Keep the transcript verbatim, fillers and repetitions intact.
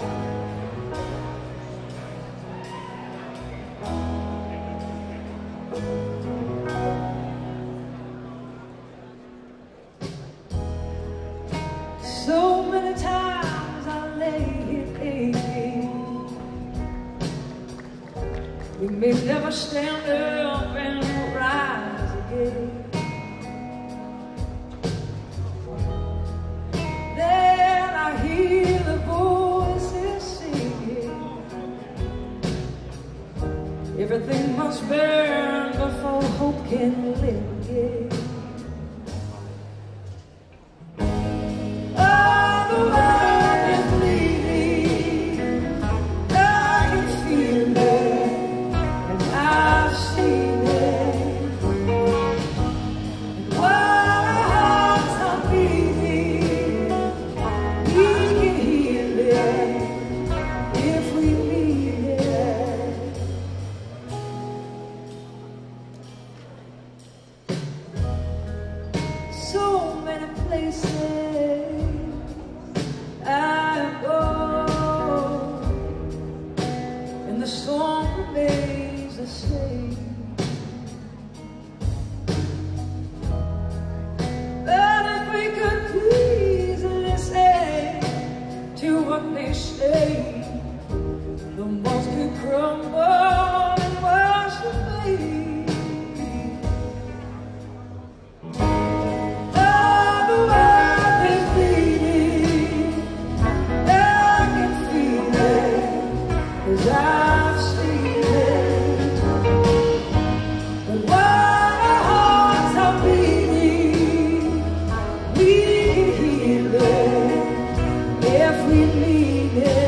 So many times I lay here thinking we may never stand up and rise again. Then I hear the voices singing, everything must burn before hope can live again. So many places I go, and the song remains the same. But if we could please listen to what they say, the walls could crumble and wash away. I've seen it, but while our hearts are beating, we can heal it if we need it.